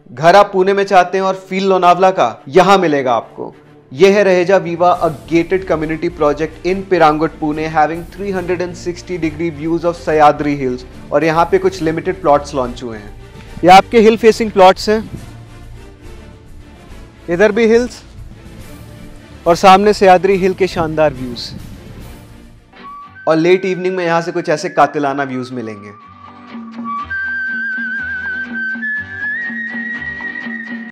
घर आप पुणे में चाहते हैं और फील लोनावला का यहां मिलेगा आपको। यह है Raheja Viva, a gated community project in Pirangut Pune having 360 degree views of Sahyadri hills. और यहाँ पे कुछ लिमिटेड प्लॉट्स लॉन्च हुए हैं। ये आपके हिल फेसिंग प्लॉट्स हैं, इधर भी हिल्स और सामने सह्याद्री हिल के शानदार व्यूज। और लेट इवनिंग में यहाँ से कुछ ऐसे कातिलाना व्यूज मिलेंगे।